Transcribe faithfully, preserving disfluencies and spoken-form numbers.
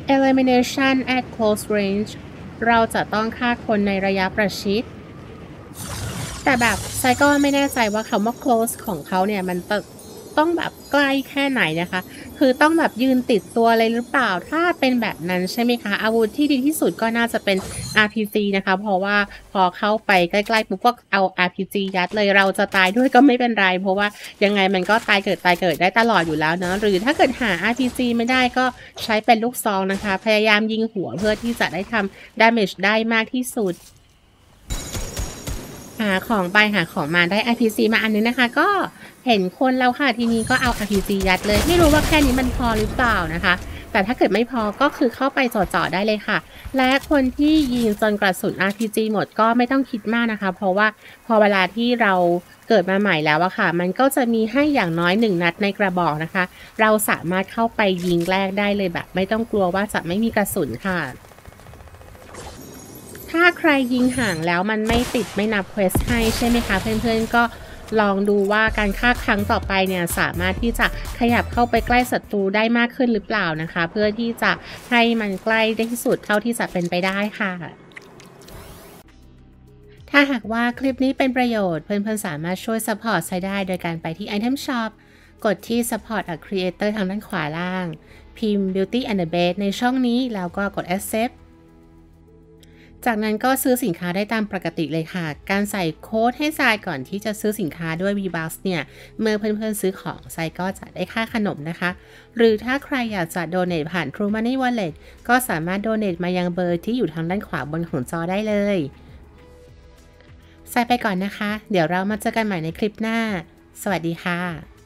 Elimination at close range เราจะต้องฆ่าคนในระยะประชิดแต่แบบไซก็ไม่แน่ใจว่าคำว่า close ของเขาเนี่ยมันตต้องแบบใกล้แค่ไหนนะคะคือต้องแบบยืนติดตัวเลยหรือเปล่าถ้าเป็นแบบนั้นใช่ไหมคะอาวุธที่ดีที่สุดก็น่าจะเป็น อาร์ พี จี นะคะเพราะว่าพอเข้าไปใกล้ๆปุ๊บก็เอา อาร์ พี จี ยัดเลยเราจะตายด้วยก็ไม่เป็นไรเพราะว่ายังไงมันก็ตายเกิดตายเกิดได้ตลอดอยู่แล้วเนาะหรือถ้าเกิดหา อาร์ พี จี ไม่ได้ก็ใช้เป็นลูกซองนะคะพยายามยิงหัวเพื่อที่จะได้ทำ damage ได้มากที่สุดหาของไปหาของมาได้ อาร์ พี ซี มาอันนึงนะคะก็เห็นคนแล้วค่ะทีนี้ก็เอา อาร์ พี จี ยัดเลยไม่รู้ว่าแค่นี้มันพอหรือเปล่านะคะแต่ถ้าเกิดไม่พอก็คือเข้าไปจ่อๆได้เลยค่ะและคนที่ยิงจนกระสุน อาร์ พี จี หมดก็ไม่ต้องคิดมากนะคะเพราะว่าพอเวลาที่เราเกิดมาใหม่แล้วอะค่ะมันก็จะมีให้อย่างน้อยหนึ่งนัดในกระบอกนะคะเราสามารถเข้าไปยิงแรกได้เลยแบบไม่ต้องกลัวว่าจะไม่มีกระสุนค่ะถ้าใครยิงห่างแล้วมันไม่ติดไม่นับเควสให้ใช่ไหมคะเพื่อนๆก็ลองดูว่าการฆ่าครั้งต่อไปเนี่ยสามารถที่จะขยับเข้าไปใกล้ศัตรูได้มากขึ้นหรือเปล่านะคะเพื่อที่จะให้มันใกล้ได้ที่สุดเท่าที่จะเป็นไปได้ค่ะถ้าหากว่าคลิปนี้เป็นประโยชน์เพื่อนๆสามารถช่วยซัพพอร์ตไซได้โดยการไปที่ Item Shop กดที่ Support a Creator ทางด้านขวาล่างพิมพ์ Beauty and the Beast ในช่องนี้แล้วก็กด Acceptจากนั้นก็ซื้อสินค้าได้ตามปกติเลยค่ะ การใส่โค้ดให้ทรายก่อนที่จะซื้อสินค้าด้วย V-Bucks เนี่ย เมื่อเพื่อนๆซื้อของทรายก็จะได้ค่าขนมนะคะ หรือถ้าใครอยากจะโดเนทผ่าน True Money Wallet ก็สามารถโดเนทมายังเบอร์ที่อยู่ทางด้านขวาบนของจอได้เลยทรายไปก่อนนะคะ เดี๋ยวเรามาเจอกันใหม่ในคลิปหน้า สวัสดีค่ะ